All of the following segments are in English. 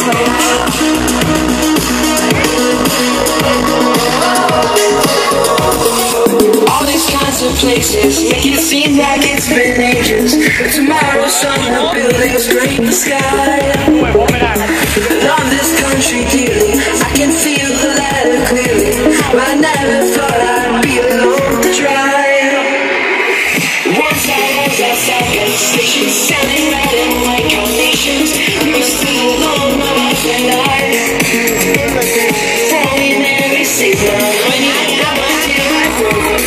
Places make it seem like it's been ages. Tomorrow sun and buildings drape the sky. Love this country dearly, I can feel the letter clearly. I never thought I'd be alone to try. Once I was outside the station, selling red and white carnations. We were still alone, my wife and I. Falling every season when you have my dear I broke.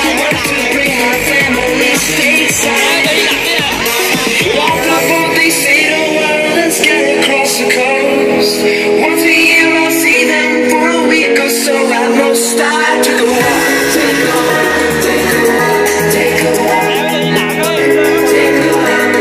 Walk up on they say the world and scatter across the coast. Once a year I'll see them for a week or so at most. I took a walk, take a walk, take a walk, take a walk, take a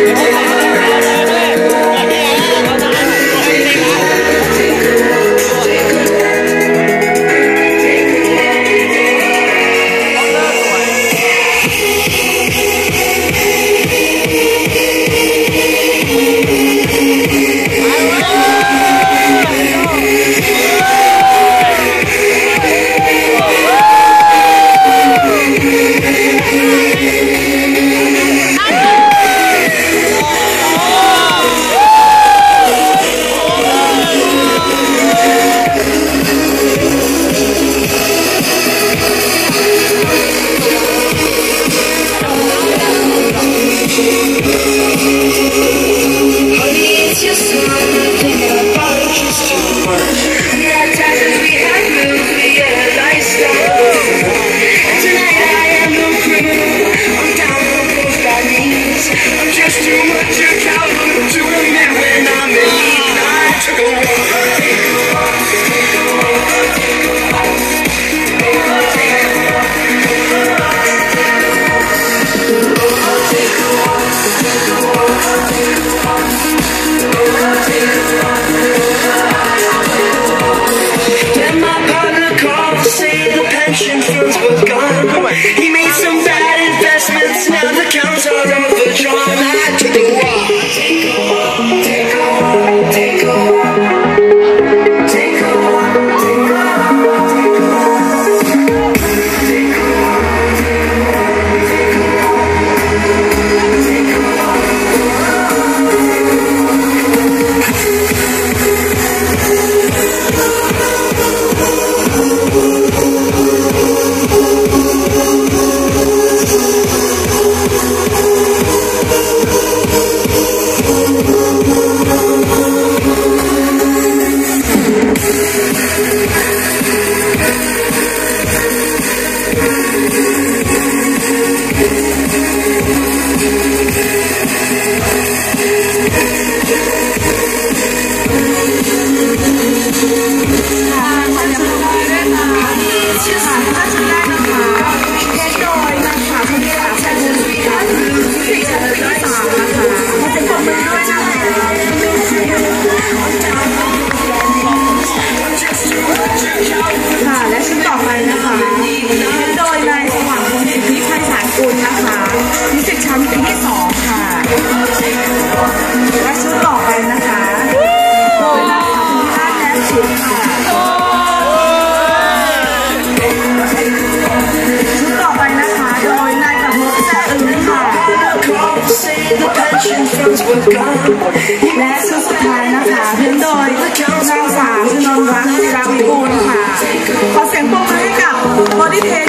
he made some bad investments, now the accounts are overdrawn. I took a walk, take a walk, take a walk, take a walk, take a walk, take a walk, take a walk, take aและชุดสุดท้ายนะคะเพื่อนโดยนางสาวชนนท์รัตน์ จิราวิบูลย์ค่ะขอเสียงปรบมือให้กับบอดี้เท